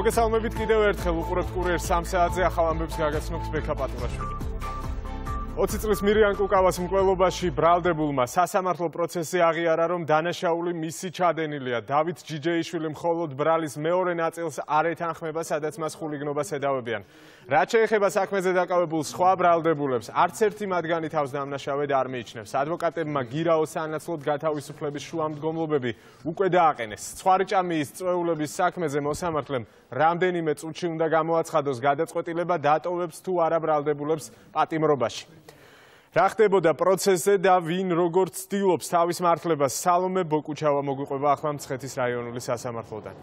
მოგესალმებით კიდევ ერთხელ უყურებთ კურიერს 3 საათზე ახალ ამბებს გაგაცნობთ ბექა პატურაშვილი. 20 წლის მირიან კუკავას მკვლელობაში ბრალდებულმა სასამართლო პროცესი აღიარა, რომ დანაშაული მისი ჩადენილია. დავით ჯიჯეიშვილი მხოლოდ ბრალის მეორე ნაწილს არ ეთანხმება, სადაც მას ხულიგნობას ედავებიან. რაც შეეხება საქმეზე დაკავებულ სხვა ბრალდებულებს, არც ერთი მათგანი თავს დამნაშავედ არ მიიჩნევს. ადვოკატებმა გირაოს სანაცვლოდ გათავისუფლების შუამდგომლობები უკვე დააყენეს. ცხვარიჭამიის წვეულების საქმეზე მოსამართლემ რამდენიმე წუთში უნდა გამოაცხადოს გადაწყვეტილება დატოვებს თუ არა ბრალდებულებს პატიმრობაში. რა ხდებოდა პროცესზე და ვინ როგორც ცდილობს თავის მართლებას, სალომე ბოკუჩავა მოგვიყვება ახლა მცხეთის რაიონული სასამართლოდან.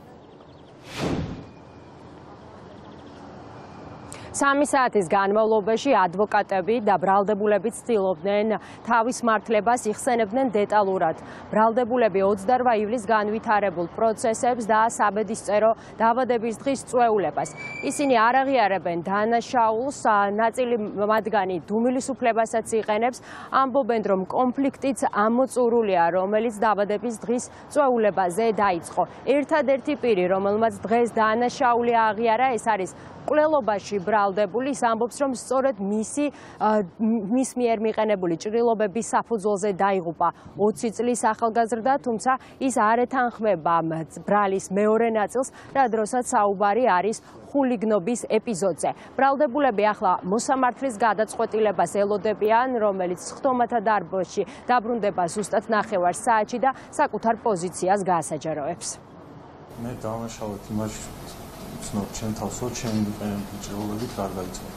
3 საათის განმავლობაში ადვოკატები და ბრალდებულები ცდილობდნენ თავის მართლებას იხსენებდნენ დეტალურად. ბრალდებულები 28 ივლისს განვითარებულ პროცესებს და საბედისწერო დაბადების დღის წვეულებას. ისინი არ აღიარებენ დანაშაულს, ნაწილი მათგანი დუმილის უფლებასაც იყენებს, ამბობენ, რომ კონფლიქტიც ამოწურულია, რომელიც დაბადების დღის წვეულებაზე დაიწყო. ერთადერთი პირი, რომელმაც დღეს დანაშაული აღიარა, ეს არის მკვლელობაში ბრალდებული, ის ამბობს, რომ სწორედ მის მიერ მიყენებული ჭრილობების საფუძველზე დაიღუპა 20 წლის ახალგაზრდა, თუმცა ის არ ეთანხმება ბრალის მეორე ნაწილს, რა დროსაც საუბარი არის ხულიგნობის ეპიზოდზე. ბრალდებულები ახლა მოსამართლის გადაწყვეტილებას ელოდებიან, რომელიც ხტომათა დარბაზში დაბრუნდება ზუსტად 9 საათში და საკუთარ პოზიციას გაასაჯაროებს. მე დავამშავეთ იმაში ცნობ ჩემ თავსო ჩემი მიყენებული ჭრილობებით არ დაიწყო.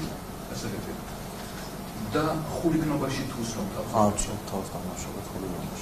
და ხულიგნობაში თუ სრულ თავს? არ ვცნობ თავს დამაშავეთ ხულიგნობაში.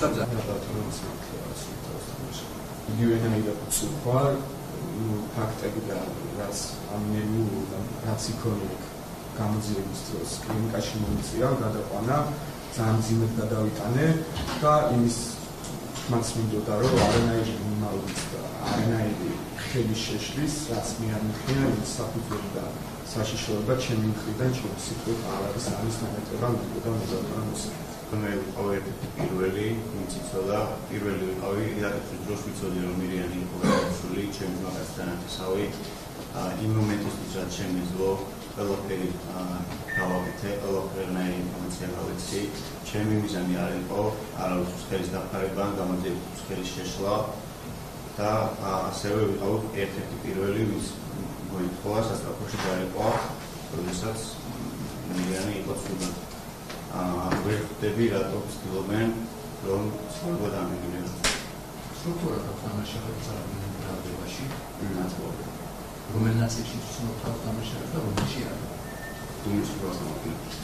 იგივე დაიწვა ფაქტები და რაც ამნები და რაც იქონია გამოძიების დროს კლინიკაში მომიწია გადაყვანა ძალიან ძიმედ გადავიტანე და იმის მას მინდოდა რომ არანაირი მიმალვით და არანაირი ხელის შეშლის რაც მე არ მიხია ის საფუძველი და საშიშროება ჩემი მხრიდან ჩემი სიტყვით არ არის ამის დამეტება მინდოდა მოსაუბროს. მე ვიყავი პირველი მიწიწოდა პირველი ვიყავი იაკობის დროს ვიცოდი რომ მირიანი იყო გადასული ჩემს მაგასთანაცავი იმ მომენტისთვის რაც შემეძლო ყველაფერი გავაკეთე ყველაფერნაირი ინფორმაცია გავეცი ჩემი მიზანი არ იყო არავის ხელის დაფარება გამოძიების ხელის შეშლა და ასევე ვიყავი ერთ-ერთი პირველი ვის მოითხოვა სასწრაფოში დაიყვა როდესაც მირიანი იყო ცუდა ვერ ხვდები რატო ვცდილობენ რომ სწორად ამიგინებო. სტრუქტურა თამაშობს ბრალდებაში ნაწილობრივ. რომელ ნაწილში ცნობთ თამაშობს და რომელში არა? დუმის პროცესში.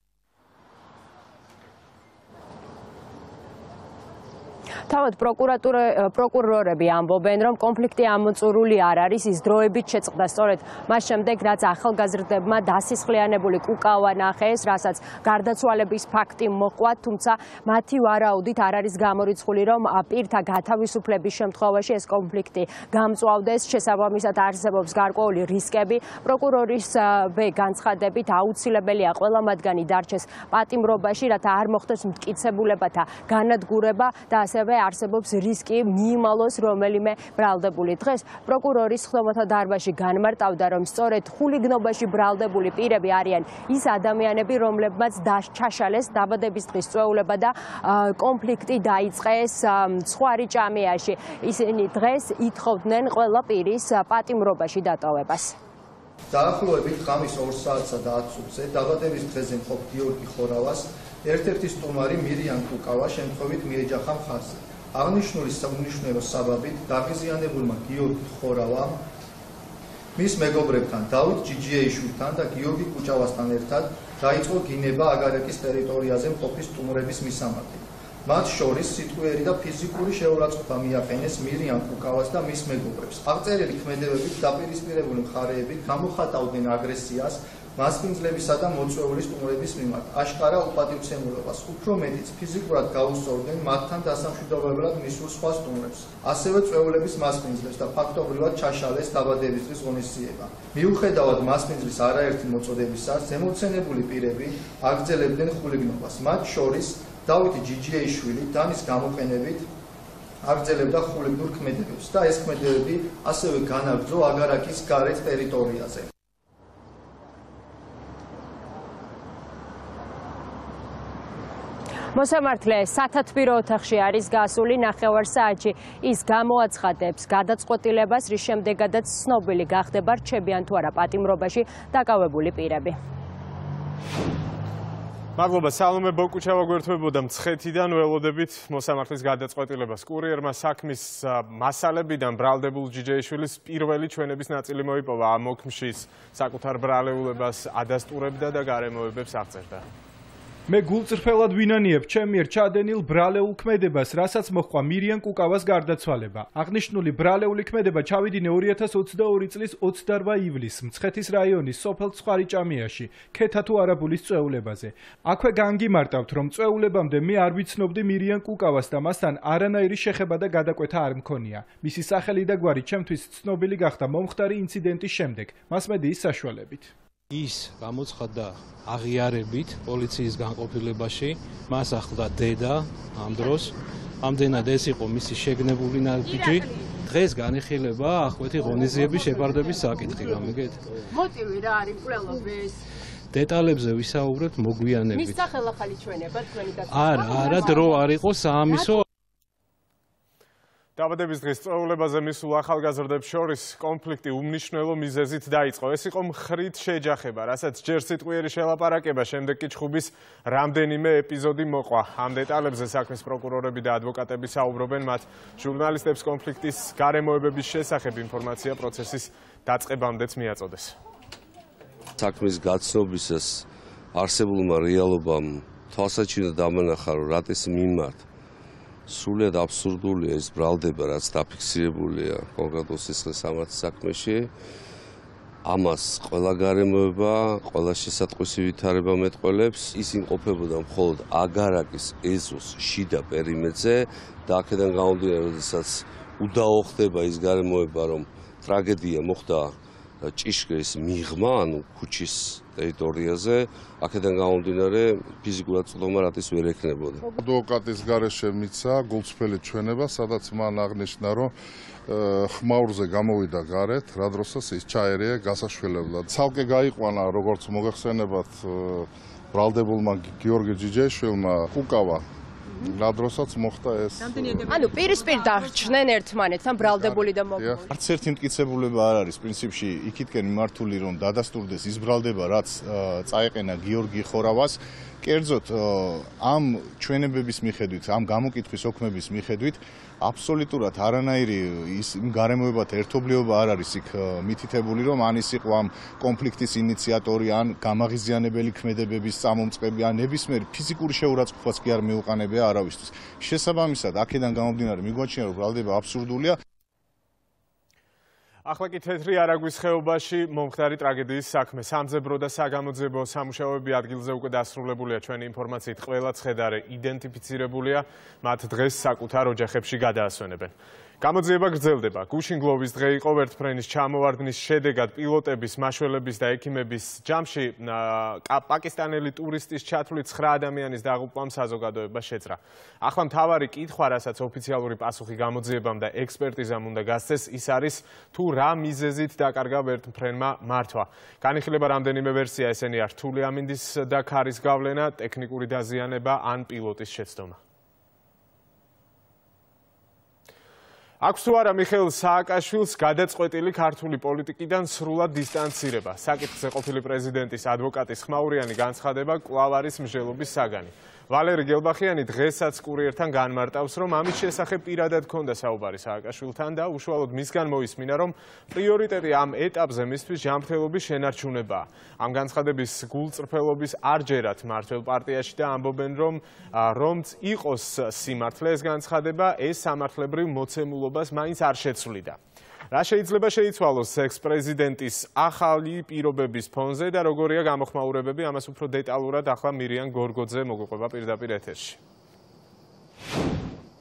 თავად პროკურორები ამბობენ, რომ კონფლიქტი ამოწურული არ არის, ის დროებით შეწყდა სწორედ მას შემდეგ, რაც ახალგაზრდებმა დასისხლიანებული კუკავა ნახეს, რასაც გარდაცვალების ფაქტი მოჰყვა, თუმცა მათი ვარაუდით არ არის გამორიცხული, რომ პირთა გათავისუფლების შემთხვევაში ეს კონფლიქტი გამწვავდეს, შესაბამისად არსებობს გარკვეული რისკები. პროკურორის განცხადებით აუცილებელია ყველა მათგანი დარჩეს პატიმრობაში, რათა არ მოხდეს მტკიცებულებათა განადგურება და ასევე არსებობს რისკი მიიმალოს რომელიმე ბრალდებული. დღეს პროკურორის ხტომათა დარბაზში განმარტავდა, რომ სწორედ ხულიგნობაში ბრალდებული პირები არიან ის ადამიანები, რომლებმაც ჩაშალეს დაბადების დღის წვეულება და კონფლიქტი დაიწყეს ცხვარიჭამიაში. ისინი დღეს ითხოვდნენ ყველა პირის პატიმრობაში დატოვებას. დაახლოებით ღამის 2 საათსა და 10 წუთზე დაბადების დღეზე მყოფ გიორგი ხორავას ერთ-ერთი სტუმარი მირიან კუკავა შემთხვევით მიეჯახა მხარზე. აღნიშნული საუნიშნელო საბაბით დაღიზიანებულმა გიორგი ხორავამ მის მეგობრებთან დავით ჯიჯეიშვილთან და გიორგი კუჭავასთან ერთად დაიწყო გინება აგარაკის ტერიტორიაზე მყოფი სტუმრების მისამართი. მათ შორის სიტყვიერი და ფიზიკური შეურაცხყოფა მიაყენეს მირიან კუკავას და მის მეგობრებს. აღწერილი ქმედებებით დაპირისპირებული მხარეები გამოხატავდნენ აგრესიას მასპინძლებისა და მოწვეული სტუმრების მიმართ, აშკარა უპატივცემულობას, უფრო მეტიც ფიზიკურად გაუსწორდნენ მათთან დასამშვიდობებლად მისულ სხვა სტუმრებს. ასევე წვეულების მასპინძლებს და ფაქტობრივად ჩაშალეს დაბადების დღის ღონისძიება. მიუხედავად მასპინძლის არაერთი მოწოდებისა, ზემოცენებული პირები აგრძელებდნენ ხულიგნობას. მათ შორის დავით ჯიჯეიშვილი დანის გამოყენებით აგრძელებდა ხულიგურ ქმედებებს და ეს ქმედებები ასევე განაგრძო აგარაკის გარეთ ტერიტორიაზე. მოსამართლე სათათბირო ოთახში არის გასული 9 საათში. ის გამოაცხადებს გადაწყვეტილებას, რის შემდეგაც ცნობილი გახდება რჩებიან თუ არა პატიმრობაში დაკავებული პირები. მადლობა სალომე ბოკუჩავა გვერდთვებოდა მცხეთიდან ველოდებით მოსამართლის გადაწყვეტილებას. კურიერმა საქმის მასალებიდან ბრალდებულ ჯიჯეიშვილის პირველი ჩვენების ნაწილი მოიპოვა. ამ მოქმშის საკუთარ ბრალეულებას ადასტურებდა და გარემოებებს აღწერდა. მე გულწრფელად ვინანიებ ჩემი ერთ ჩადენილ ბრალეულ ქმედებას, რასაც მოჰყვა მირიან კუკავას გარდაცვალება. აღნიშნული ბრალეული ქმედება ჩავიდინე 2022 წლის 28 ივლისს მცხეთის რაიონის სოფელ ცხარიჭამიაში, ქეთა თუ არაბულის წვეულებაზე. აქვე განგიმარტავთ, რომ წვეულებამდე მე არ ვიცნობდი მირიან კუკავას და მასთან არანაირი შეხება და გადაკვეთა არ მქონია. მისი სახელი და გვარი ჩემთვის ცნობილი გახდა მომხდარი ინციდენტის შემდეგ, მასმედიის საშუალებით. ის გამოცხადდა აღიარებით პოლიციის განყოფილებაში, მას ახლდა დედა ამ დროს. ამდენად ეს იყო მისი შეგნებული ნაბიჯი. დღეს განიხილება ახვითი ღონისძიების შეფარდების საკითხი, გამიგეთ? მოტივი რა არის მკვლელობის? დეტალებზე ვისაუბრებთ მოგვიანებით. მის სახელახალი ჩვენება თქვენი არა, დრო არ იყო საამისო. დაბადების დღის წვეულებაზე მისულ ახალგაზრდებს შორის კონფლიქტი უმნიშვნელო მიზეზით დაიწყო. ეს იყო მხრით შეჯახება, რასაც ჯერ სიტყვიერი შელაპარაკება, შემდეგ კი ჩხუბის რამდენიმე ეპიზოდი მოყვა. ამ დეტალებზე საქმის პროკურორები და ადვოკატები საუბრობენ, მათ ჟურნალისტებს კონფლიქტის გარემოებების შესახებ ინფორმაცია პროცესის დაწყებამდეც მიაწოდეს. საქმის გაცნობისას არსებულმა რეალობამ თვალსაჩინო დამანახა, რომ რატის მიმართ სრულიად აბსურდულია ეს ბრალდება, რაც დაფიქსირებულია კონკრეტულ სისხლის სამართლის საქმეში. ამას ყველა გარემოება, ყველა შესატყვისი ვითარება მეტყველებს. ის იმყოფებოდა მხოლოდ აგარაკის ეზოს შიდა პერიმეტრზე და აქედან გამომდინარე, როდესაც უდაო ხდება ის გარემოება, რომ ტრაგედია მოხდა ჭიშკრის მიღმა, ანუ ქუჩის ტერიტორიაზე, აქედან გამომდინარე ფიზიკურად წვდომა რატის ვერ ექნებოდა. ადვოკატის გარეშე მიცა გულწრფელი ჩვენება, სადაც მან აღნიშნა, რომ ხმაურზე გამოვიდა გარეთ, რა დროსაც ის ჩაერია გასაშველებლად. ცალკე გაიყვანა, როგორც მოგეხსენებათ, ბრალდებულმა გიორგი ჯიჯეიშვილმა კუკავა. რა დროსაც მოხდა ეს? ანუ პირისპირ დარჩნენ ერთმანეთს, ან ბრალდებული და მოგებული. არც ერთი მტკიცებულება არ არის პრინციპში იქითკენ მიმართული, რომ დადასტურდეს ის ბრალდება, რაც წაეყენა გიორგი ხორავას. კერძოდ ამ ჩვენებების მიხედვით, ამ გამოკითხვის ოქმების მიხედვით აბსოლუტურად არანაირი ის გარემოებათა ერთობლიობა არ არის იქ მითითებული, რომ ან ის იყო ამ კონფლიქტის ინიციატორი, ან გამაღიზიანებელი ქმედებების წამომწყები, ან ნებისმიერ ფიზიკური შეურაცხყოფას კი არ მიუყანებია არავისთვის. შესაბამისად, აქედან გამომდინარე მიგვაჩნია, რომ ბრალდება აბსურდულია. ახლა კი თეთრი არაგვის ხეობაში მომხდარი ტრაგედიის საქმე. სამძებრო და საგამოძიებო სამუშაოები ადგილზე უკვე დასრულებულია. ჩვენი ინფორმაციით ყველა ცხედარე იდენტიფიცირებულია, მათ დღეს საკუთარ ოჯახებში გადაასვენებენ. გამოძიება გრძელდება. გუშინ გლოვის დღე იყო, ვერტმფრენის ჩამოვარდნის შედეგად პილოტების, მაშველების და ექიმების ჯამში პაკისტანელი ტურისტის ჩათვლით 9 ადამიანის დაღუპვამ საზოგადოება შეძრა. ახლა მთავარი კითხვა, რასაც ოფიციალური პასუხი გამოძიებამ და ექსპერტიზამ უნდა გასცეს, ის არის თუ რა მიზეზით დაკარგა ვერტმფრენმა მართვა. განიხილება რამდენიმე ვერსია, ესენი არ რთული ამინდის და ქარის გავლენა, ტექნიკური დაზიანება ან პილოტის შეცდომა. აქვს თუ არა მიხეილ სააკაშვილს გადაწყვეტილი ქართული პოლიტიკიდან სრულად დისტანცირება. საკითხზე ყოფილი პრეზიდენტის ადვოკატის ხმაურიანი განცხადება კვლავ არის მსჯელობის საგანი. ვალერი გელბახიანი დღესაც კურიერთან განმარტავს, რომ ამის შესახებ პირადად ჰქონდა საუბარი სააკაშვილთან და უშუალოდ მისგან მოისმინა, რომ პრიორიტეტი ამ ეტაპზე მისთვის ჯანმრთელობის შენარჩუნებაა. ამ განცხადების გულწრფელობის არ ჯერათ მმართველ პარტიაში და ამბობენ, რომც იყოს სიმართლე ეს განცხადება, ეს სამართლებრივ მოცემულობას მაინც არ შეცვლიდა. რა შეიძლება შეიცვალოს ექს-პრეზიდენტის ახალი პირობების ფონზე და როგორია გამოხმაურებები, ამას უფრო დეტალურად ახლა მირიან გორგოძე მოგვიყვება პირდაპირ ეთერში.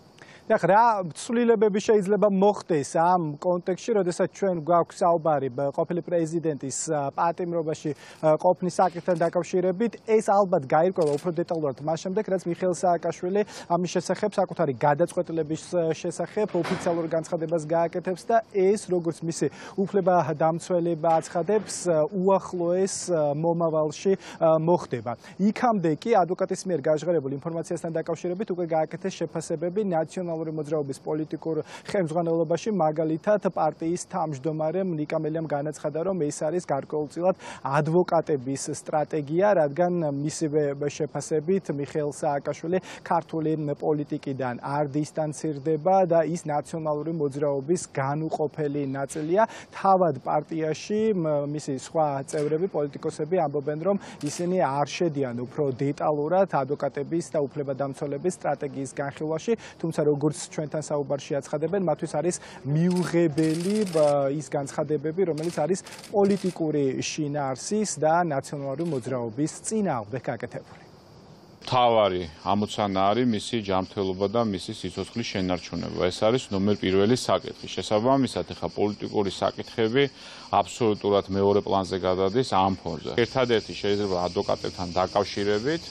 რა ცვლილებები შეიძლება მოხდეს ამ კონტექსტში, როდესაც ჩვენ გვაქვს საუბარი ყოფილი პრეზიდენტის პატიმრობაში ყოფნის საკითხთან დაკავშირებით, ეს ალბათ გაირკვევა უფრო დეტალურად მას შემდეგ, რაც მიხეილ სააკაშვილი ამის შესახებ საკუთარი გადაწყვეტილების შესახებ ოფიციალურ განცხადებას გააკეთებს და ეს როგორც მისი უფლებადამცველება აცხადებს, უახლოეს მომავალში მოხდება. იქამდე კი ადვოკატის მიერ გაჟღერებულ ინფორმაციასთან დაკავშირებით უკვე გააკეთეს შეფასებები ნაციონალური მოძრაობის პოლიტიკურ ხელმძღვანელობაში, მაგალითად პარტიის თავმჯდომარემ ნიკა მელიამ განაცხადა, რომ ეს არის გარკვეულწილად ადვოკატების სტრატეგია, რადგან მისივე შეფასებით მიხეილ სააკაშვილი ქართული პოლიტიკიდან არ დისტანცირდება და ის ნაციონალური მოძრაობის განუყოფელი ნაწილია. თავად პარტიაში მისი სხვა წევრები, პოლიტიკოსები ამბობენ, რომ ისინი არ შედიან უფრო დეტალურად ადვოკატების და უფლებადამცველების სტრატეგიის განხილვაში, თუმცა როგორც ჩვენთან საუბარში აცხადებენ, მათთვის არის მიუღებელი ის განცხადებები, რომელიც არის პოლიტიკური შინაარსის და ნაციონალური მოძრაობის წინააღმდეგ გაკეთებული. მთავარი ამოცანა არის მისი ჯანმრთელობა და მისი სიცოცხლის შენარჩუნება. ეს არის ნომერ პირველი საკითხი. შესაბამისად, ახლა პოლიტიკური საკითხები აბსოლუტურად მეორე პლანზე გადადის ამ ფონზე. ერთადერთი შეიძლება ადვოკატებთან დაკავშირებით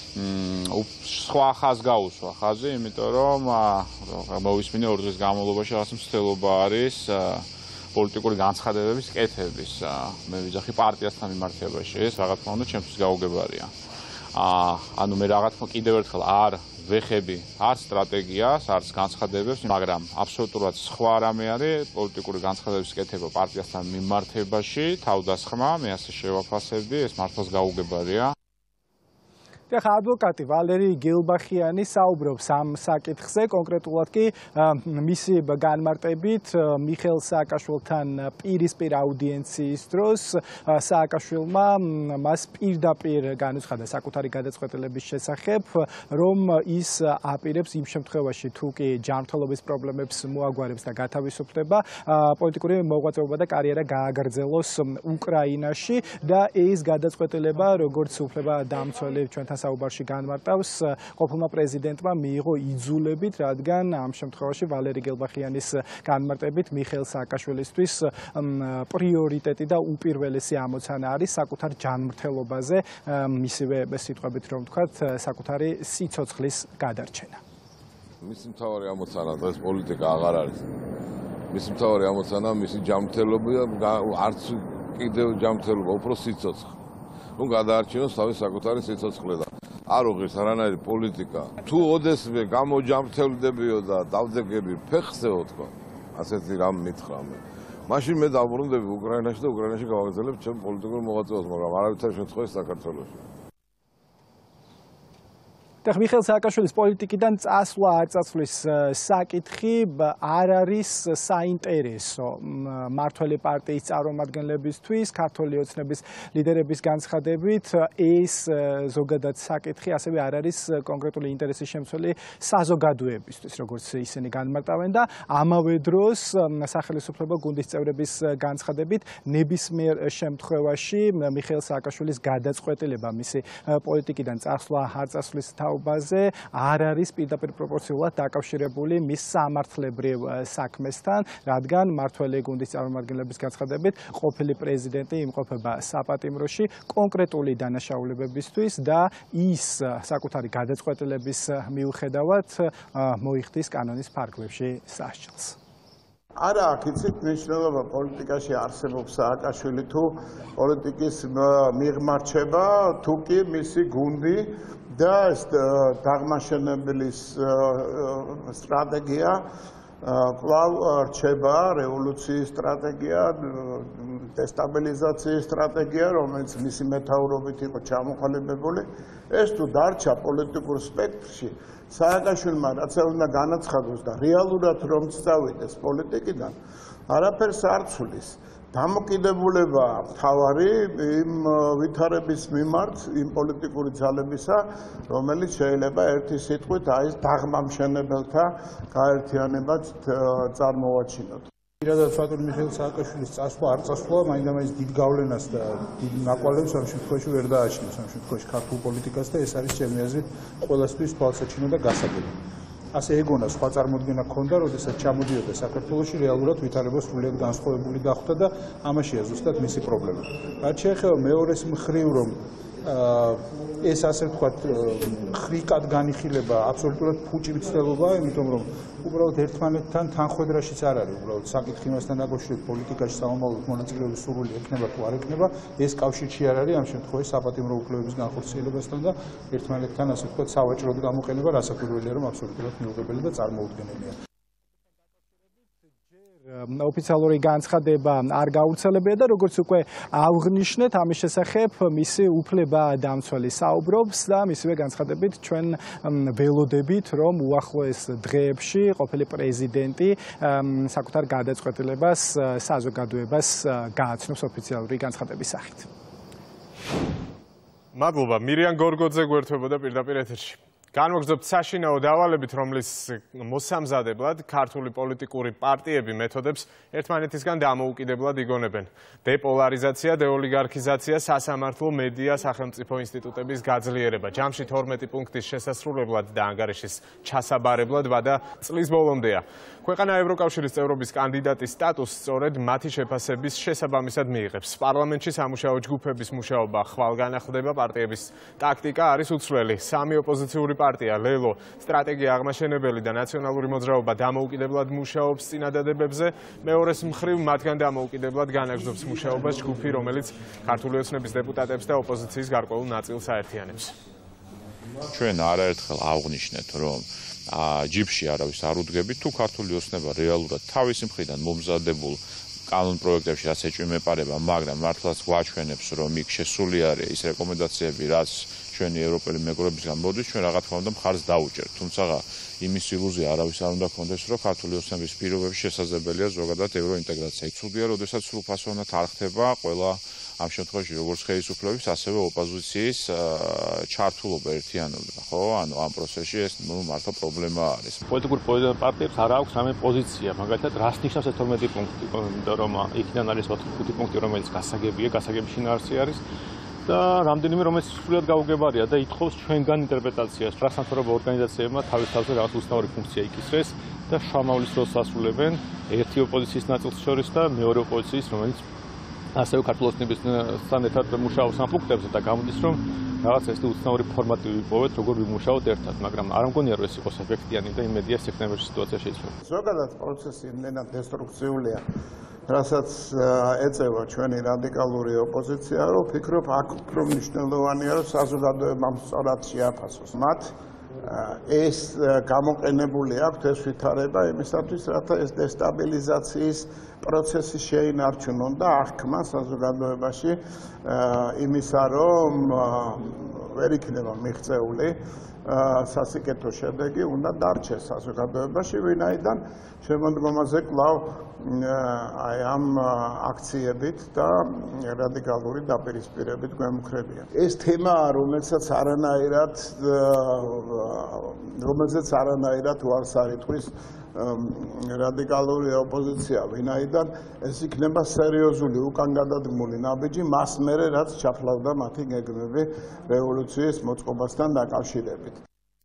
სხვა ხაზს გაუსვა ხაზი, იმიტომ რომ მოვისმინე 2 დღის განმავლობაში რაღაც მცდელობა არის პოლიტიკური განცხადებების კეთების. მე ვიძახი პარტიასთან მიმართებაში. ეს რა თქმა უნდა ჩემთვის გაუგებარია. ანუ მე რა თქმა კიდევ ერთხელ არ ვეხები არ სტრატეგიას, არც განცხადებებს, მაგრამ აბსოლუტურად სხვა რამე არის პოლიტიკური განცხადებების კეთება პარტიასთან მიმართებაში, თავდასხმა, მე ასე შევაფასებდი, ეს მართლაც გაუგებარია. ახლა ადვოკატი ვალერი გელბახიანი საუბრობს ამ საკითხზე, კონკრეტულად კი მისი განმარტებით მიხეილ სააკაშვილთან პირისპირ აუდიენციის დროს სააკაშვილმა მას პირდაპირ განუცხადა საკუთარი გადაწყვეტილების შესახებ, რომ ის აპირებს იმ შემთხვევაში თუ კი ჯანმრთელობის პრობლემებს მოაგვარებს და გათავისუფლდება, პოლიტიკური მოღვაწეობა და კარიერა გააგრძელოს უკრაინაში და ეს გადაწყვეტილება, როგორც უფლებადამცველი ჩვენთან საუბარში განმარტავს, ყოფილმა პრეზიდენტმა მიიღო იძულებით, რადგან ამ შემთხვევაში ვალერი გელბახიანის განმარტებით მიხეილ სააკაშვილისთვის პრიორიტეტი და უპირველესი ამოცანა არის საკუთარ ჯანმრთელობაზე, მისივე სიტყვებით რომ ვთქვათ, საკუთარი სიცოცხლის გადარჩენა. მისი მთავარი ამოცანა დღეს პოლიტიკა აღარ არის. მისი მთავარი ამოცანა მისი ჯანმრთელობა და არც კიდევ ჯანმრთელობა, უფრო სიცოცხლე. რომ გადაარჩინოს თავის საკუთარი სიცოცხლე და არ უღირს არანაირი პოლიტიკა. თუ ოდესმე გამოჯანმრთელდებიო და დავძეგები ფეხზეო თქვა, ასეთი რამ მითხრა მე. მაშინ მე დავბრუნდები უკრაინაში და უკრაინაში გავაგრძელებ ჩემ პოლიტიკურ მოღვაწეობას, მაგრამ არავითარ შემთხვევაში საქართველოში. და მიხეილ სააკაშვილის პოლიტიკიდან წასვლა არ წასვლის საკითხი არ არის საინტერესო მმართველი პარტიის წარმომადგენლებისთვის, ქართული ოცნების ლიდერების განცხადებით, ეს ზოგადად საკითხი ასევე არ არის კონკრეტული ინტერესის შემცველი საზოგადოებისთვის, როგორც ისინი განმარტავენ და ამავე დროს სახელმწიფო გუნდის წევრების განცხადებით, ნებისმიერ შემთხვევაში მიხეილ სააკაშვილის გადაწყვეტილება მისი პოლიტიკიდან წასვლა არ წასვლის ბაზე არ არის პირდაპირ პროპორციულად დაკავშირებული მის სამართლებრივ საქმესთან, რადგან მმართველი გუნდის წარმომადგენლების განცხადებით ყოფილი პრეზიდენტი იმყოფება საპატიმროში კონკრეტული დანაშაულებებისთვის და ის საკუთარი გადაწყვეტილების მიუხედავად მოიხდის კანონის ფარგლებში სასჯელს. არა, აქიცით მნიშვნელობა პოლიტიკაში არსებობს სააკაშვილი თუ პოლიტიკის მიღმარჩება, თუ კი მისი გუნდი და დაღმაშენებლის სტრატეგია კვლავ რჩება რევოლუციის სტრატეგია, დესტაბილიზაციის სტრატეგია, რომელიც მისი მეთაურობით იყო ჩამოყალიბებული. ეს თუ დარჩა პოლიტიკურ სპექტრში, სააკაშვილმა რაც უნდა განაცხადოს და რეალურად რომ წავიდეს პოლიტიკიდან, არაფერს არ ცვლის. დამოკიდებულება მთავარი იმ ვითარების მიმართ, იმ პოლიტიკური ძალებისა, რომელიც შეიძლება ერთი სიტყვით ის დაღმამშენებელთა გაერთიანებას წარმოვაჩინოთ. პირადად ბატონ მიხეილ სააკაშვილის წასვლა არ წასვლა, მაინდა-მაინც დიდ გავლენას და დიდ ნაკვალევს ამ შემთხვევაში ვერ დააჩინოს, ამ შემთხვევაში ქართულ პოლიტიკას და ეს არის ჩემი აზრით ყველასთვის თვალსაჩინო და გასაგები. ასე ეგონა სხვა წარმოდგენა ჰქონდა, როდესაც ჩამოდიოდა საქართველოში, რეალურად ვითარება სრულიად განსხვავებული დახვდა და ამაშია ზუსტად მისი პრობლემა. რაც შეეხება მეორეს მხრივ, რომ ეს ასე ვთქვათ ხრიკად განიხილება აბსოლუტურად ფუჭი მცდელობაა, იმიტომ რომ უბრალოდ ერთმანეთთან თანხვედრაშიც არ არის, უბრალოდ საკითხი იმასთან დაკავშირებით პოლიტიკაში სამომავლოდ მონაწილეობის სურვილი ექნება თუ არ ექნება, ეს კავშირში არ არის ამ შემთხვევაში საპატიმრო უფლებების განხორციელებასთან და ერთმანეთთან ასე ვთქვათ სავაჭროდ გამოყენება რასაკვირველია, რომ აბსოლუტურად მიუღებელი და წარმოუდგენელია. ოფიციალური განცხადება არ გავრცელებია და როგორც უკვე აღნიშნეთ, ამის შესახებ მისი უფლება-დამცველი საუბრობს და მისივე განცხადებით ჩვენ ველოდებით, რომ უახლოეს დღეებში ყოფილი პრეზიდენტი საკუთარ გადაწყვეტილებას საზოგადოებას გააცნობს ოფიციალური განცხადების სახით. მადლობა, მირიან გორგოძე გვერდებოდა პირდაპირ ეთერში. განვაგრძობთ საშინაო დავალებით, რომლის მოსამზადებლად ქართული პოლიტიკური პარტიები მეთოდებს ერთმანეთისგან დამოუკიდებლად იგონებენ. დეპოლარიზაცია, დეოლიგარქიზაცია, სასამართლო, მედია, სახელმწიფო ინსტიტუტების გაძლიერება. ჯამში 12 პუნქტის შესასრულებლად და ანგარიშის ჩასაბარებლად ვადა წლის ბოლომდეა. ქვეყანა ევროკავშირის წევრობის კანდიდატის სტატუსს სწორედ მათი შეფასების შესაბამისად მიიღებს. პარლამენტში სამუშაო ჯგუფების მუშაობა ხვალ განახლდება, პარტიების ტაქტიკა არის უცვლელი. სამი ოპოზიციური პარტია ლელო, სტრატეგია აღმაშენებელი და ნაციონალური მოძრაობა დამოუკიდებლად მუშაობს წინადადებებზე, მეორეს მხრივ მათგან დამოუკიდებლად განაგრძობს მუშაობას ჯგუფი, რომელიც ქართული ოცნების დეპუტატებს და ოპოზიციის გარკვეულ ნაწილს აერთიანებს. ჩვენ არაერთხელ აღვნიშნეთ, რომ ჯიბში არავის არ უდგებით, თუ ქართული ოცნება რეალურად თავისი მხრიდან მომზადებულ კანონ პროექტებში რაც ეჭვმეპარება, მაგრამ მართლაც გვაჩვენებს, რომ იქ შესული არის ის რეკომენდაციები, რაც ჩვენი ევროპელი მეგობრებისგან მოდის, ჩვენ რა თქმა უნდა მხარს დაუჭერთ. თუმცა იმის ილუზია არავის არ უნდა ჰქონდეს, რომ ქართული ოცნების პირობებში შესაძლებელია ზოგადად ევროინტეგრაცია. ცუდია, როდესაც სრულფასოვნად არ ხდება ყველა ამ შემთხვევაში როგორც ხელისუფლების, ასევე ოპოზიციის ჩართულობა ერთიანობა, ხო? ანუ ამ პროცესში ეს მართლა პრობლემა არის. პოლიტიკურ პარტიებს არ აქვს რამე პოზიცია, მაგალითად, რას ნიშნავს ეს 12 პუნქტი, რომ იქიდან არის 5 პუნქტი, რომელიც გასაგებია, გასაგების შინაარსი არის. და რამდენიმე რომელიც სრულად გაუგებარია და ითხოვს ჩვენგან ინტერპრეტაციას. პრასამთავრობო ორგანიზაციებმა თავის თავზე რაღაც უცნაური ფუნქცია იკისრეს და შრომავლის როლს ასრულებენ ერთი ოპოზიციის ნაწილს შორის და მეორე ოპოზიციის, რომელიც ასევე ქართულ ოცნებასთან ერთად მუშაობს ამ პუნქტებზე და გამოდის, რომ რაღაც ეს უცნაური ფორმატი ვიპოვეთ, როგორ ვიმუშაოთ ერთად, მაგრამ არ მგონია, რომ ეს იყოს ეფექტიანი და იმედია სექტემბერში სიტუაცია შეიცვალა. ზოგადად პროცესი იმდენად დესტრუქციულია, რასაც ეწევა ჩვენი რადიკალური ოპოზიცია, რომ ვფიქრობ, აქ უფრო მნიშვნელოვანია, რომ საზოგადოებამ სწორად შეაფასოს. მათ ეს გამოყენებული აქვთ ეს ვითარება იმისათვის, რათა ეს დესტაბილიზაციის პროცესი შეინარჩუნონ და აღქმა საზოგადოებაში იმისა, რომ ვერ იქნება მიღწეული სასიკეთო შედეგი, უნდა დარჩეს საზოგადოებაში, ვინაიდან შემოდგომაზე კვლავ აი ამ აქციებით და რადიკალური დაპირისპირებით გვემუქრებიან. ეს თემაა, რომელსაც არანაირად უარს არ იტყვის რადიკალური ოპოზიცია, ვინაიდან ეს იქნება სერიოზული უკან გადადგმული ნაბიჯი მას მერე, რაც ჩაფლავდა მათი გეგმები რევოლუციის მოწყობასთან დაკავშირებით.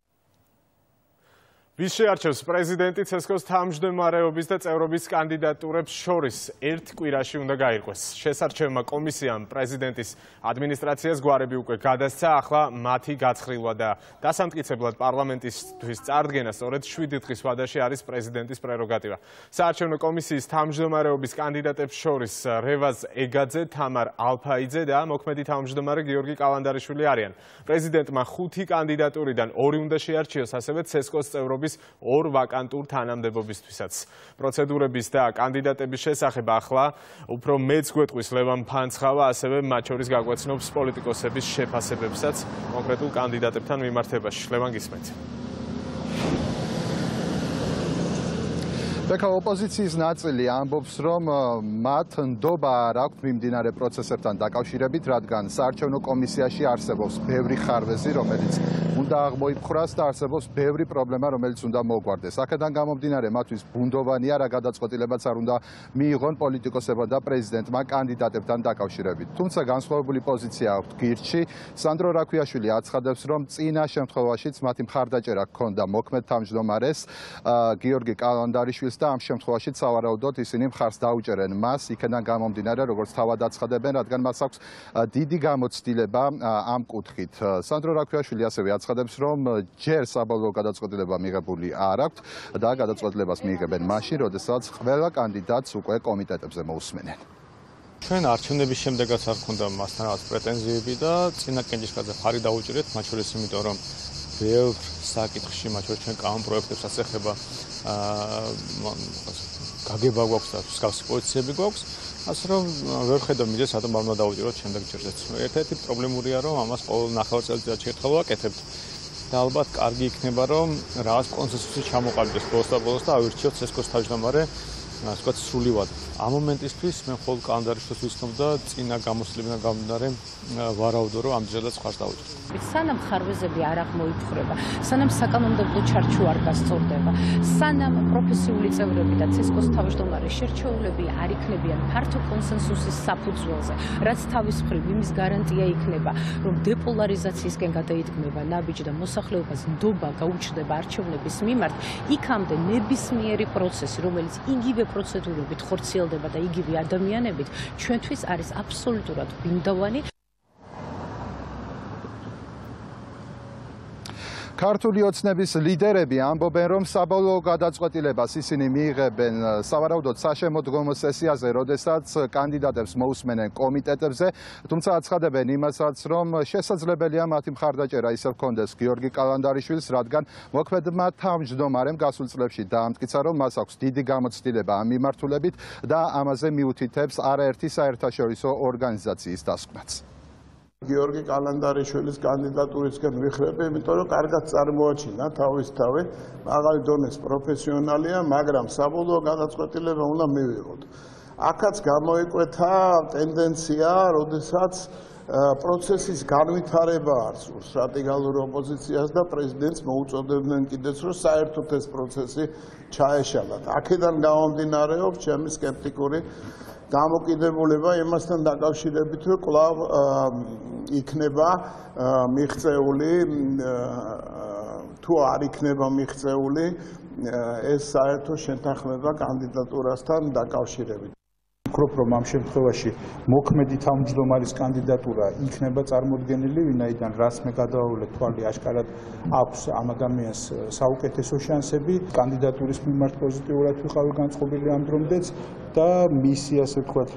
ვის შეარჩევს პრეზიდენტი ცესკოს თავმჯდომარეობის და წევრობის კანდიდატურებს შორის ერთ კვირაში უნდა გაირკვეს. შესარჩევმა კომისიამ პრეზიდენტის ადმინისტრაციას გვარები უკვე გადასცა, ახლა მათი გაცხრილვა და დასამტკიცებლად პარლამენტისთვის წარდგენა სწორედ 7 დღის ვადაში არის პრეზიდენტის პრეროგატივა. საარჩევნო კომისიის თავმჯდომარეობის კანდიდატებს შორის რევაზ ეგაძე, თამარ ალფაიძე და მოქმედი თავმჯდომარე გიორგი კალანდარიშვილი არიან. პრეზიდენტმა 5 კანდიდატურიდან 2 უნდა შეარჩიოს, ასევე ცესკოს წევრობის 2 ვაკანტურ თანამდებობისთვისაც. პროცედურების და კანდიდატების შესახებ ახლა უფრო მეც გვეტყვის ლევან ფანცხავა, ასევე მათ შორის გაგვეცნობს პოლიტიკოსების შეფასებებსაც კონკრეტულ კანდიდატებთან მიმართებაში. ლევან, გისმენთ. ბექა ოპოზიციის ნაწილი ამბობს, რომ მათ ნდობა არ აქვთ მიმდინარე პროცესებთან დაკავშირებით, რადგან საარჩევნო კომისიაში არსებობს ბევრი ხარვეზი, რომელიც უნდა აღმოიფხვრას და არსებობს ბევრი პრობლემა, რომელიც უნდა მოგვარდეს. აქედან გამომდინარე, მათთვის ბუნდოვანია, რა გადაწყვეტილებაც არ უნდა მიიღონ პოლიტიკოსებმა და პრეზიდენტმა კანდიდატებთან დაკავშირებით. თუმცა განსხვავებული პოზიცია აქვთ გირჩი. სანდრო რაქვიაშვილი აცხადებს, რომ წინა შემთხვევაშიც მათი მხარდაჭერა ჰქონდა მოქმედ თავმჯდომარეს გიორგი კალანდარიშვილს და ამ შემთხვევაში სავარაუდოდ ისინი მხარს დაუჭერენ მას, იქიდან გამომდინარე, როგორც თავად აცხადებენ, რადგან მას აქვს დიდი გამოცდილება ამ კუთხით. სანდრო რაქვიაშვილი ასევე აცხადებს, რომ ჯერ საბოლოო გადაწყვეტილება მიღებული არ აქვთ და გადაწყვეტილებას მიიღებენ მაშინ, როდესაც ყველა კანდიდატს უკვე კომიტეტებზე მოусმენენ. ჩვენ არჩევნების შემდეგაც არ ქონდა მასთან რაღაც პრეტენზიები და წინა კენჭისყრაზე ხარი დაუჭირეთ, მათ შორის იმიტომ, რომ ბევრ საკითხში, მათ შორის ჩვენ კანონპროექტებსაც ეხება გაგება გვაქვს და მსგავსი პოზიციები გვაქვს, ასე რომ ვერ ხედავ მიზეზს, რატომ არ უნდა დავუჭიროთ შემდეგ ჯერზეც. ერთ-ერთი პრობლემურია, რომ ამას ყოველ ნახევარწელიწადში ერთხელ ვაკეთებთ და ალბათ კარგი იქნება, რომ რაღაც კონსენსუსი ჩამოყალიბდეს ბოლოს და ავირჩიოთ ცესკოს თავმჯდომარე, ასე ვთქვათ, სრულიად. ამ მომენტისთვის მე მხოლოდ კალანდარიშვილს ვიცნობ და წინა გამოცდილებიდან გამომდინარე ვარაუდო, რომ ამდენადაც ხარს დაუჭირთ. სანამ ხარვეზები არ აღმოიფხვრება, სანამ საკანონმდებლო ჩარჩო არ გასწორდება, სანამ პროფესიული წევრები და ცესკოს თავმჯდომარე შერჩეულები არ იქნებიან ფართო კონსენსუსის საფუძველზე, რაც თავის მხრივ იმის გარანტია იქნება, რომ დეპოლარიზაციისკენ გადაიდგმება ნაბიჯი და მოსახლეობას ნდობა გაუჩნდება არჩევნების მიმართ, იქამდე ნებისმიერი პროცესი, რომელიც იგივე პროცედურებით ხორციელდება და იგივე ადამიანებით, ჩვენთვის არის აბსოლუტურად ბუნდოვანი. ქართული ოცნების ლიდერები ამბობენ, რომ საბოლოო გადაწყვეტილებას ისინი მიიღებენ სავარაუდოდ საშემოდგომო სესიაზე, როდესაც კანდიდატებს მოусმენენ კომიტეტებზე, თუმცა აცხადებენ იმასაც, რომ შესაძლებელია მათი მხარდაჭერა ისევ ჰქონდეს გიორგი კალანდარიშვილს, რადგან მოქმედმა თავმჯდომარემ გასულ წლებში დაამტკიცა, რომ მას აქვს დიდი გამოცდილება ამ მიმართულებით და ამაზე მიუთითებს არაერთი საერთაშორისო ორგანიზაციის დასკვნაც. გიორგი კალანდარიშვილის კანდიდატურისკენ ვიხრები, იმიტომ რომ კარგად წარმოაჩინა თავისთავი, მაღალი დონის პროფესიონალია, მაგრამ საბოლოო გადაწყვეტილება უნდა მივიღოთ. აქაც გამოიკვეთა ტენდენცია, როდესაც პროცესის განვითარება არ სურს რადიკალურ ოპოზიციას და პრეზიდენტს მოუწოდებდნენ კიდეც, რომ საერთოდ ეს პროცესი ჩაეშალათ. აქედან გამომდინარეობს ჩემი სკეპტიკური გამოკიდებულება იმასთან დაკავშირებით, რომ კვლავ იქნება მიღწეული თუ არ იქნება მიღწეული ეს საერთო შეთანხმება კანდიდატურასთან დაკავშირებით. ვფიქრობ, რომ ამ შემთხვევაში მოქმედი თავმჯდომარის კანდიდატურა იქნება წარმოდგენილი, ვინაიდან რაც მე გადავავლე თვალი აშკარად აქვს ამ ადამიანს საუკეთესო შანსები, კანდიდატურის მიმართ პოზიტიურად ვიყავი განწყობილი ამ დრომდეც და მისი ასე ვთქვათ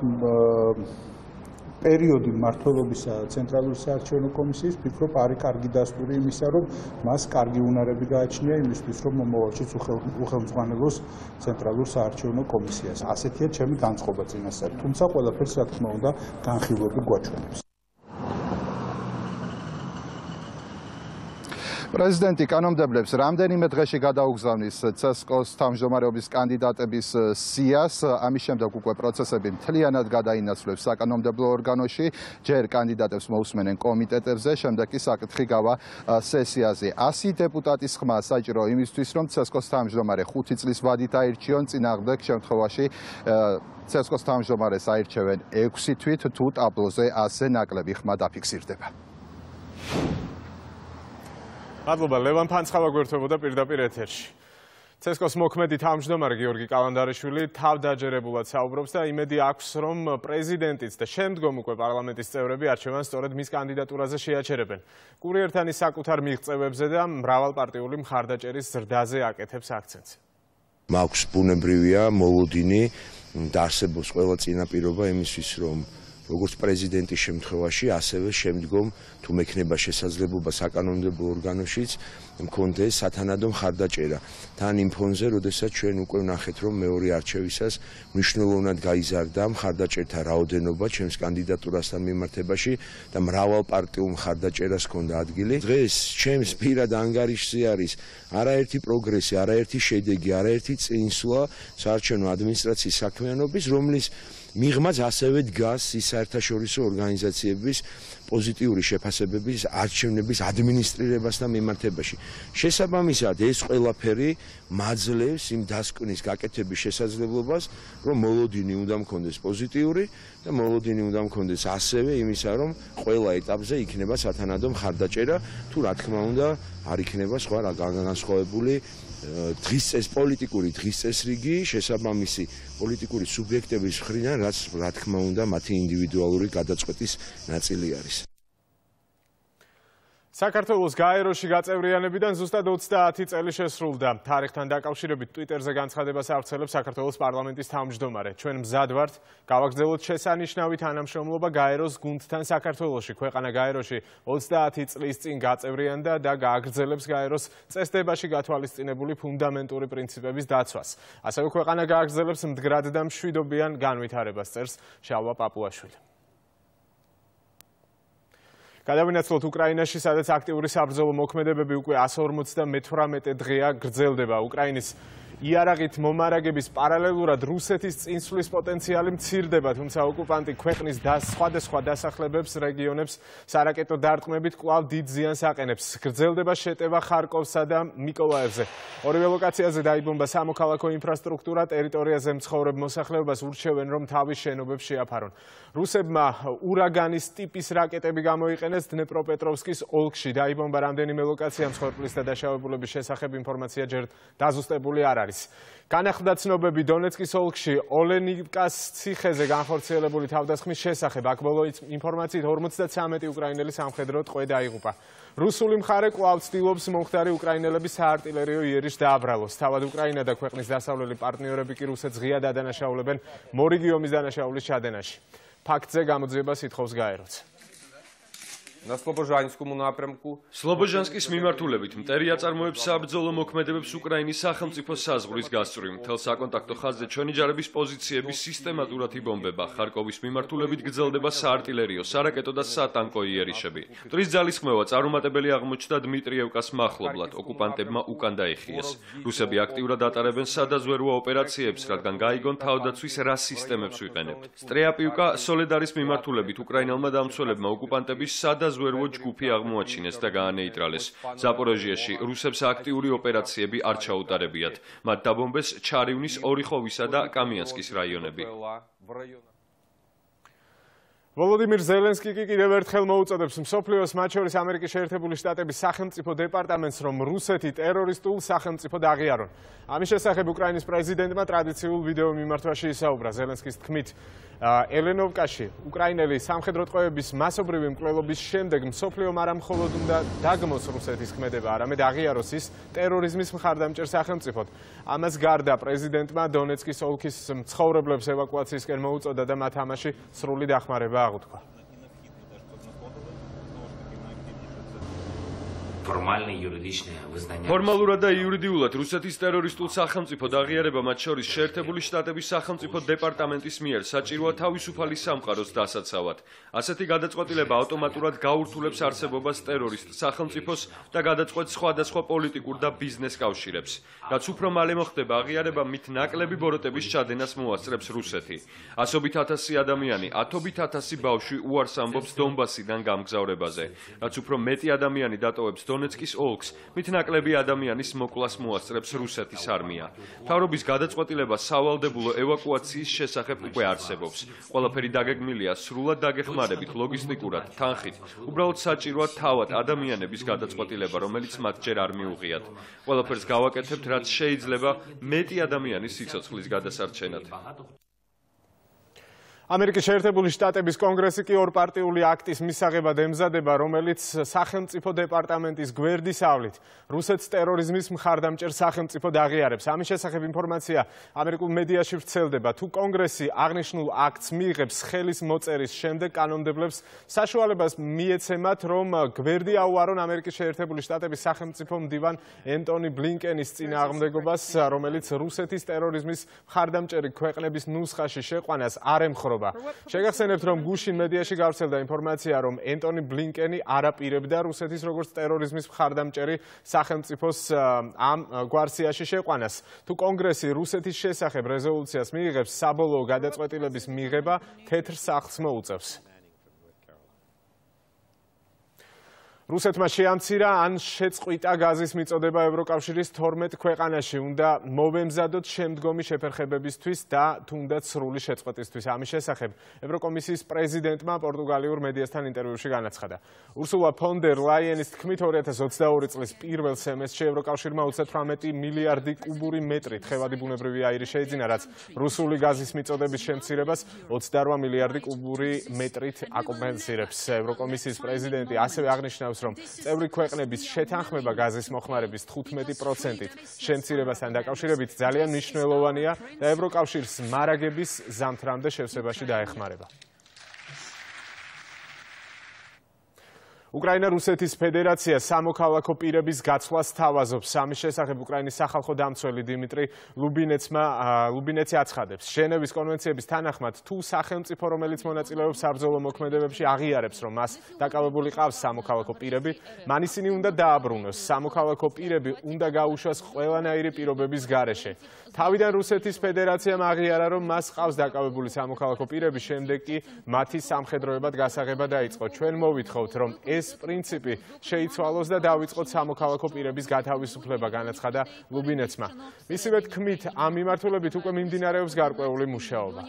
პერიოდი მმართველობისა ცენტრალური საარჩევნო კომისიის ვფიქრობ არის კარგი დასტური იმისა, რომ მას კარგი უნარები გააჩნია იმისთვის, რომ მომავალშიც უხელმძღვანელოს ცენტრალურ საარჩევნო კომისიას. ასეთია ჩემი განწყობა წინასწარ, თუმცა ყველაფერს რა თქმა უნდა განხილვები გვაჩვენებს. პრეზიდენტი კანონმდებლებს რამდენიმე დღეში გადაუგზავნის ცესკოს თავმჯდომარეობის კანდიდატების სიას, ამის შემდეგ უკვე პროცესები მთლიანად გადაინაცვლებს საკანონმდებლო ორგანოში, ჯერ კანდიდატებს მოусმენენ კომიტეტებზე, შემდეგ კი საკითხი გავა სესიაზე. 100 დეპუტატის ხმა საჭირო იმისთვის, რომ ცესკოს თავმჯდომარე 5 წლის ვადით აირჩიონ, წინააღმდეგ შემთხვევაში ცესკოს თავმჯდომარეს აირჩევენ 6 თვით, თუ ტაბლოზე ასე ნაკლები ხმა დაფიქსირდება. მადლობა, ლევან ფანცხავა გვერდებოდა პირდაპირ ეთერში. ცესკოს მოქმედი თავმჯდომარე გიორგი კალანდარიშვილი თავდაჯერებულად საუბრობს და იმედი აქვს, რომ პრეზიდენტიც და შემდგომ უკვე პარლამენტის წევრები არჩევანს სწორედ მის კანდიდატურაზე შეაჩერებენ. კურიერთან ის საკუთარ მიღწევებზე და მრავალპარტიული მხარდაჭერის ზრდაზე აკეთებს აქცენტს. მაქვს ბუნებრივია მოლოდინი და არსებობს ყველა წინაპირობა იმისთვის, რომ როგორც პრეზიდენტის შემთხვევაში, ასევე შემდგომ თუ მექნება შესაძლებლობა საკანონმდებლო ორგანოშიც მქონდეს სათანადო მხარდაჭერა. თან იმ ფონზე, როდესაც ჩვენ უკვე ვნახეთ, რომ მეორე არჩევისას მნიშვნელოვნად გაიზარდა მხარდაჭერთა რაოდენობა ჩემს კანდიდატურასთან მიმართებაში და მრავალპარტიულ მხარდაჭერას ჰქონდა ადგილი. დღეს ჩემს პირად ანგარიშზე არის არაერთი პროგრესი, არაერთი შედეგი, არაერთი წინსვლა საარჩევნო ადმინისტრაციის საქმიანობის, რომლის მიღმაც ასევე დგას ის საერთაშორისო ორგანიზაციების პოზიტიური შეფასებების არჩევნების ადმინისტრირებასთან მიმართებაში. შესაბამისად, ეს ყველაფერი მაძლევს იმ დასკვნის გაკეთების შესაძლებლობას, რომ მოლოდინი უნდა მქონდეს პოზიტიური და მოლოდინი უნდა მქონდეს ასევე იმისა, რომ ყველა ეტაპზე იქნება სათანადო მხარდაჭერა, თუ რა თქმა უნდა არ იქნება სხვა განსხვავებული პოლიტიკური დღის წესრიგი შესაბამისი პოლიტიკური სუბიექტების მხრიდან, რაც რა თქმა უნდა მათი ინდივიდუალური გადაწყვეტის ნაწილი არის. საქართველოს გაეროში გაწევრიანებიდან ზუსტად 30 წელი შესრულდა. თარიღთან დაკავშირებით Twitter-ზე განცხადებას ავრცელებს საქართველოს პარლამენტის თავმჯდომარე. ჩვენ მზად ვართ გავაგრძელოთ შესანიშნავი თანამშრომლობა გაეროს გუნდთან საქართველოში. ქვეყანა გაეროში 30 წლის წინ გაწევრიანდა და გააგრძელებს გაეროს წესდებაში გათვალისწინებული ფუნდამენტური პრინციპების დაცვას. ასევე ქვეყანა გააგრძელებს მდგრად და მშვიდობიან განვითარებას, წერს შალვა პაპუაშვილი. გადავინაცვლოთ უკრაინაში, სადაც აქტიური საბრძოლო მოქმედებები უკვე 158 დღეა გრძელდება. უკრაინის იარაღით მომარაგების პარალელურად რუსეთის წინსვლის პოტენციალი მცირდება, თუმცა ოკუპანტი ქვეყნის სხვადასხვა დასახლებებს, რეგიონებს სარაკეტო დარტყმებით კვლავ დიდ ზიანს აყენებს. გრძელდება შეტევა ხარკოვსა და მიკოლაევზე. ორივე ლოკაციაზე დაიბომბა სამოქალაქო ინფრასტრუქტურა, ტერიტორიაზე მცხოვრებ მოსახლეობას ურჩევენ, რომ თავის შენობებს შეაფარონ. რუსებმა ურაგანის ტიპის რაკეტები გამოიყენეს დნეპროპეტროვსკის ოლქში. დაიბომბა რამდენიმე ლოკაცია, მსხვერპლის და დაშავებულების შესახებ ინფორმაცია ჯერ დაზუსტებული არ არის. განახლდა ცნობები დონეცკის ოლქში ოლენიკას ციხეზე განხორციელებული თავდასხმის შესახებ. აქ ბოლო ინფორმაციით 53 უკრაინელი სამხედრო ტყვე დაიღუპა. რუსული მხარე კვლავ ცდილობს მომხდარი უკრაინელების საარტილერიო იერიშს დააბრალოს. თავად უკრაინა და ქვეყნის დასავლელი პარტნიორები კი რუსეთს ღიად ადანაშაულებენ მორიგიომის დანაშაულის ჩადენაში. ფაქტზე გამოძიებას ითხოვს გაეროც. На Слобожанскому напрямку. სლობოჟანსკის მიმართულებით მტერი აწარმოებს საბრძოლო მოქმედებებს უკრაინის სახელმწიფო საზღვრის გასწვრივ. მთელ საკონტაქტო ხაზზე ჩვენი ჯარების პოზიციები სისტემატურად იბომბება. ხარკოვის მიმართულებით გრძელდება საარტილერიო, სარაკეტო და სატანკო იერიშები. მტრის ძალისხმევა წარუმატებელი აღმოჩნდა დმიტრიევკას მახლობლად. ოკუპანტებმა უკან დაიხიეს. რუსები აქტიურად ატარებენ სადაზვერვო ოპერაციებს, რადგან გაიგონ თავდაცვის რა სისტემებს ვიყენებთ. სტრეაპიუკა სოლედარის მიმართულებით უკრაინელმა დამცველებმა ოკუპანტების ზვერვო ჯგუფი აღმოაჩინეს და გაანეიტრალეს. ზაპოროჟიაში რუსებს აქტიური ოპერაციები არ ჩაუტარებიათ. მათ დაბომბეს ჩარივნის, ორიხოვისა და კამიანსკის რაიონები. ვოლოდიმირ ზელენსკი კი კიდევ ერთხელ მოუწოდებს მსოფლიოს, მათ შორის ამერიკის შეერთებული შტატების სახელმწიფო დეპარტამენტს, რომ რუსეთი ტერორისტულ სახელმწიფოდ აღიარონ. ამის შესახებ უკრაინის პრეზიდენტმა ტრადიციულ ვიდეო მიმართვაში ისაუბრა. ზელენსკის თქმით, ელენოვკაში უკრაინელი სამხედრო ტყვეების მასობრივი მკვლელობის შემდეგ მსოფლიომ არა მხოლოდ უნდა დაგმოს რუსეთის ქმედება, არამედ აღიაროს ის ტერორიზმის მხარდამჭერ სახელმწიფოდ. ამას გარდა პრეზიდენტმა დონეცკის ოლქის მცხოვრებლებს ევაკუაციისკენ მოუწოდა და მათ ამაში სრული დახმარება აღუთქვა. ფორმალურად და იურიდიულად რუსეთის ტერორისტულ სახელმწიფოდ აღიარება, მათ შორის შეერთებული შტატების სახელმწიფო დეპარტამენტის მიერ საჭიროა თავისუფალი სამყაროს დასაცავად. ასეთი გადაწყვეტილება ავტომატურად გაურთულებს არსებობას ტერორისტ სახელმწიფოს და გადაწყვეტს სხვადასხვა პოლიტიკურ და ბიზნეს კავშირებს. რაც უფრო მალე მოხდება აღიარება, მით ნაკლები ბოროტების ჩადენას მოასწრებს რუსეთი. ასობით ათასი ადამიანი, ათობით ათასი ბავშვი უარს ამბობს დონბასიდან გამგზავრებაზე. რაც უფრო მეტი ადამიანი დატოვებს დონეცკის ოლქს, მით ნაკლები ადამიანის მოკვლას მოასწრებს რუსეთის არმია. მთავრობის გადაწყვეტილება სავალდებულო ევაკუაციის შესახებ უკვე არსებობს. ყველაფერი დაგეგმილია სრულად დაგეხმარებით, ლოგისტიკურად, თანხით. უბრალოდ საჭიროა თავად ადამიანების გადაწყვეტილება, რომელიც მათ ჯერ არ მიუღიათ. ყველაფერს გავაკეთებთ, რაც შეიძლება მეტი ადამიანის სიცოცხლის გადასარჩენად. ამერიკის შეერთებული შტატების კონგრესი კი ორპარტიული აქტის მისაღებად ემზადება, რომელიც სახელმწიფო დეპარტამენტის გვერდისავლით რუსეთს ტერორიზმის მხარდამჭერ სახელმწიფოდ აღიარებს. ამის შესახებ ინფორმაცია ამერიკულ მედიაში ვრცელდება. თუ კონგრესი აღნიშნულ აქტს მიიღებს ხელის მოწერის შემდეგ, კანონმდებლებს საშუალებას მიეცემათ, რომ გვერდი აუარონ ამერიკის შეერთებული შტატების სახელმწიფო მდივან ენტონი ბლინკენის წინააღმდეგობას, რომელიც რუსეთის ტერორიზმის მხარდამჭერი ქვეყნების ნუსხაში შეყვანას არ ემხრობა. შეგახსენებთ, რომ გუშინ მედიაში გავრცელდა ინფორმაცია, რომ ენტონი ბლინკენი არ აპირებდა რუსეთის როგორც ტერორიზმის მხარდამჭერი სახელმწიფოს ამ გვარციაში შეყვანას. თუ კონგრესი რუსეთის შესახებ რეზოლუციას მიიღებს, საბოლოო გადაწყვეტილების მიღება თეთრ სახლს მოუწევს. რუსეთმა შეამცირა ან შეწყვიტა გაზის მიწოდება ევროკავშირის 12 ქვეყანაში. უნდა მოვემზადოთ შემდგომი შეფერხებებისთვის და თუნდაც სრული შეწყვეტისთვის. ამის შესახებ ევროკომისიის პრეზიდენტმა პორტუგალიურ მედიასთან ინტერვიუში განაცხადა. ურსულა ფონ დერ ლაიენის თქმით, 2022 წლის პირველ სემესტრში ევროკავშირმა 38 მილიარდი კუბური მეტრი თხევადი ბუნებრივი აირი შეიძინა, რაც რუსული გაზის მიწოდების შემცირებას 28 მილიარდი კუბური მეტრით აკომპენსირებს. ევროკომისიის პრეზიდენტი ასევე აღნიშნავს, რომ წევრი ქვეყნების შეთანხმება გაზის მოხმარების 15%-ით შემცირებასთან დაკავშირებით ძალიან მნიშვნელოვანია და ევროკავშირს მარაგების ზამთრამდე შევსებაში დაეხმარება. უკრაინა რუსეთის ფედერაცია სამოქალაქო პირების გაცვლას თავაზობს. ამის შესახებ უკრაინის სახალხო დამცველი დიმიტრი ლუბინეცი აცხადებს. ჟენევის კონვენციების თანახმად, თუ სახელმწიფო, რომელიც მონაწილეობს საბრძოლო მოქმედებებში, აღიარებს, რომ მას დაკავებული ყავს სამოქალაქო პირები, მან ისინი უნდა დააბრუნოს. სამოქალაქო პირები უნდა გაუშვას ყველანაირი პირობების გარეშე. თავიდან რუსეთის ფედერაციამ აღიარა, რომ მას ყავს დაკავებული სამოქალაქო პირები, შემდეგ კი მათი სამხედროებად გასაღება დაიწყო. ჩვენ მოვითხოვთ, რომ ეს პრინციპი შეიცვალოს და დავიწყოთ სამოქალაქო პირების გათავისუფლება, განაცხადა ლუბინეცმა. მისივე თქმით, ამ მიმართულებით უკვე მიმდინარეობს გარკვეული მუშაობა.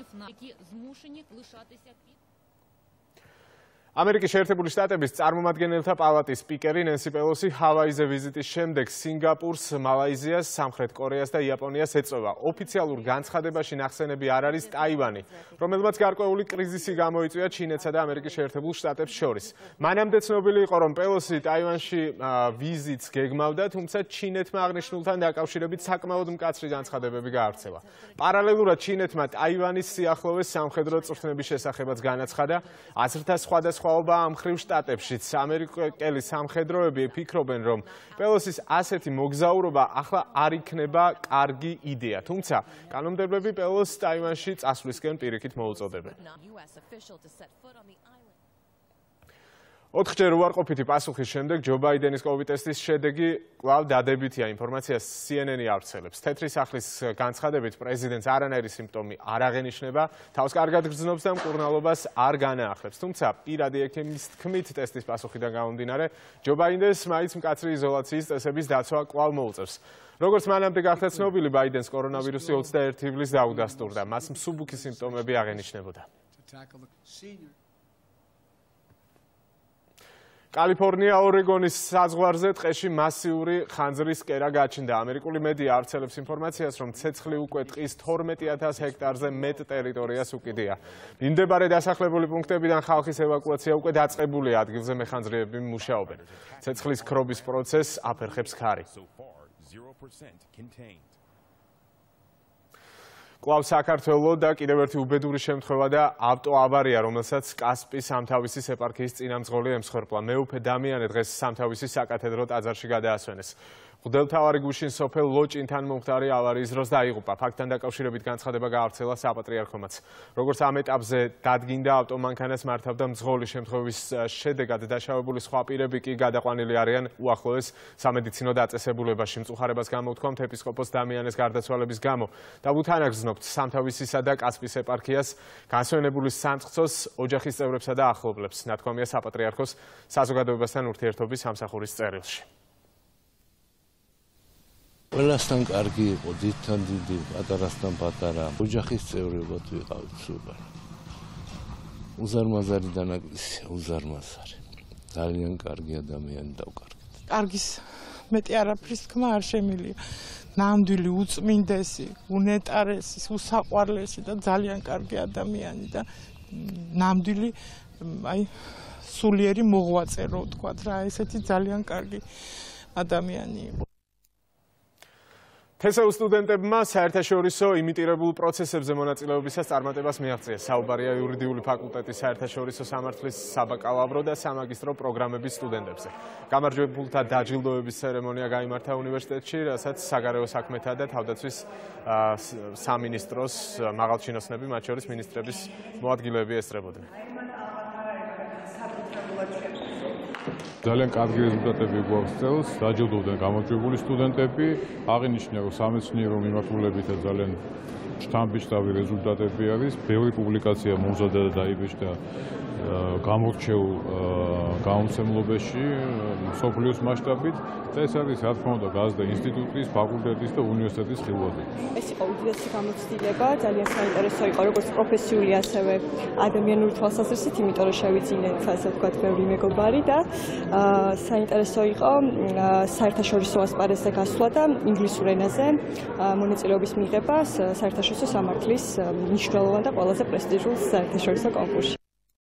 ამერიკის შეერთებული შტატების წარმომადგენელთა პალატის სპიკერი ნენსი პელოსი ჰავაიზე ვიზიტის შემდეგ სინგაპურს, მალაიზიას, სამხრეთ კორეას და იაპონიას ეწევა. ოფიციალურ განცხადებაში ნახსენები არ არის ტაივანი, რომელმაც გარკვეული კრიზისი გამოიწვია ჩინეთსა და ამერიკის შეერთებულ შტატებს შორის. მანამდე ცნობილი იყო, რომ პელოსი ტაივანში ვიზიტს გეგმავდა, თუმცა ჩინეთმა აღნიშნულთან დაკავშირებით საკმაოდ მკაცრი განცხადებები გაავრცელა. პარალელურად ჩინეთმა ტაივანის სიახლოვეს სამხედრო წვრთნების შესახებაც განაცხადა. აზრთა სხვადასხვა სხვაობა ამ ხრივ შტატებშიც. ამერიკელი სამხედროები ფიქრობენ, რომ პელოსის ასეთი მოგზაურობა ახლა არ იქნება კარგი იდეა. თუმცა კანონმდებლები პელოსს ტაივანში წასვლისკენ პირიქით მოუწოდებენ. 4-ჯერ უარყოფითი პასუხის შემდეგ ჯო ბაიდენის COVID ტესტის შედეგი კვლავ დადებითია. ინფორმაციას CNN-ი ავრცელებს. თეთრი სახლის განცხადებით პრეზიდენტს არანაირი სიმპტომი არ აღენიშნება, თავს კარგად გრძნობს და მკურნალობას არ განაახლებს. თუმცა პირადი ექიმის თქმით ტესტის პასუხიდან გამომდინარე, ჯო ბაიდენს მაინც მკაცრი იზოლაციის წესების დაცვა კვლავ მოუწევს. როგორც მანამდე გახდა ცნობილი, ბაიდენს კორონავირუსი 21 ივლისს დაუდასტურდა. მას მსუბუქი სიმპტომები აღენიშნებოდა. კალიფორნია ორეგონის საზღვარზე ტყეში მასიური ხანძრის კერა გაჩნდა. ამერიკული მედია ავრცელებს ინფორმაციას, რომ ცეცხლი უკვე ტყის 12,000 ჰექტარზე მეტ ტერიტორიას უკიდია. მიმდებარე დასახლებული პუნქტებიდან ხალხის ევაკუაცია უკვე დაწყებულია, ადგილზე მეხანძრეები მუშაობენ. ცეცხლის ქრობის პროცესს აფერხებს ქარი. კვლავ საქართველო და კიდევ ერთი უბედური შემთხვევა და ავტოავარია, რომელსაც კასპის სამთავისის ეპარქიის წინამძღოლი ემსხვერპლა. მეუფე დამიანე დღეს სამთავისის საკათედრო ტაძარში გადაასვენეს. მღვდელმთავარი გუშინ სოფელ ლოჭინთან მომხდარი ავარიის დროს დაიღუპა. ფაქტთან დაკავშირებით განცხადება გაავრცელა საპატრიარქომაც. როგორც ამ ეტაპზე დადგინდა, ავტომანქანას მართავდა მძღოლი. შემთხვევის შედეგად დაშავებული სხვა პირები კი გადაყვანილი არიან უახლოეს სამედიცინო დაწესებულებაში. მწუხარებას გამოუთქვამთ ეპისკოპოს დამიანეს გარდაცვალების გამო და უთანაგრძნობთ სამთავისისა და კასპის ეპარქიას, განსვენებული სამწყსოს, ოჯახის წევრებსა და ახლობლებს. ნათქვამია საპატრიარქოს საზოგადოებასთან ურთიერთობის სამსახურის წერილში. ყველასთან კარგი იყო, დიდთან დიდი, პატარასთან პატარა, ოჯახის წევრებად ვიყავით სულან. უზარმაზარი დანაკლისია, უზარმაზარი. ძალიან კარგი ადამიანი დავკარგეთ. კარგის მეტი არაფრის თქმა არ შემილია. ნამდვილი უწმინდესი, უნეტარესი, უსაყვარლესი და ძალიან კარგი ადამიანი და ნამდვილი აი სულიერი მოღვაწე რო ვთქვათ რა, ესეთი ძალიან კარგი ადამიანი იყო. თესაუს სტუდენტებმა საერთაშორისო იმიტირებულ პროცესებზე მონაწილეობისას წარმატებას მიაღწიეს. საუბარია იურიდიული ფაკულტეტის საერთაშორისო სამართლის საბაკალავრო და სამაგისტრო პროგრამების სტუდენტებზე. გამარჯვებულთა დაჯილდოების ცერემონია გაიმართა უნივერსიტეტში, რასაც საგარეო საქმეთა და თავდაცვის სამინისტროს მაღალჩინოსნები, მათ შორის მინისტრების მოადგილეები ესწრებოდნენ. ძალიან კარგი რეზულტატები გვაქვს წელს, დაჯილდოვდნენ გამარჯვებული სტუდენტები, აღინიშნა რომ სამეცნიერო მიმართულებით ძალიან შთამბეჭდავი რეზულტატები არის, ბევრი პუბლიკაცია მომზადდა და დაიბეჭდა გამორჩეულ გამომცემლობაში მსოფლიოს მასშტაბით და ეს არის რა თქმა უნდა გაზდა ინსტიტუტის, ფაკულტეტის და უნივერსიტეტის ხილვადები. ეს იყო უდიდესი გამოცდილება, ძალიან საინტერესო იყო როგორც პროფესიული, ასევე ადამიანური თვალსაზრისით, იმიტომ რომ შევიძინე, ასე ვთქვათ, ბევრი მეგობარი და საინტერესო იყო საერთაშორისო ასპარეზზე გასვლა და ინგლისურ ენაზე მონაწილეობის მიღება საერთაშორისო სამართლის მნიშვნელოვან და ყველაზე პრესტიჟულ საერთაშორისო კონკურსში.